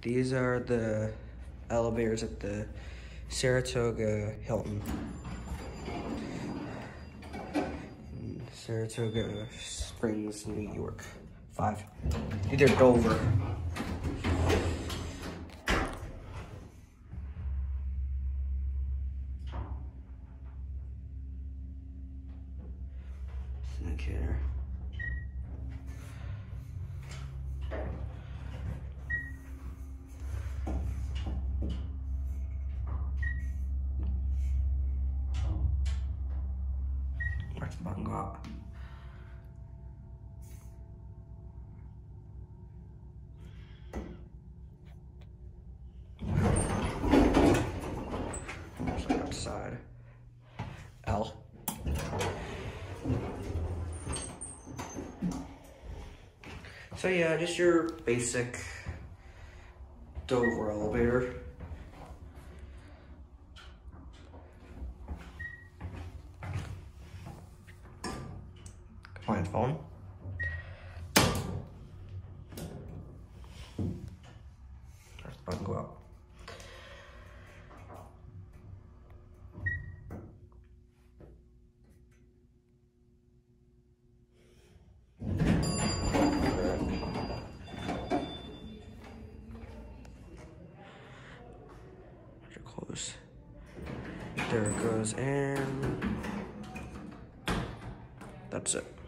These are the elevators at the Saratoga Hilton. In Saratoga Springs, New York. 5. Either Dover. Indicator. Where's the button go out? It's like outside. L. So yeah, just your basic Dover elevator. Client phone. There's the button go up. Close. There it goes, and that's it.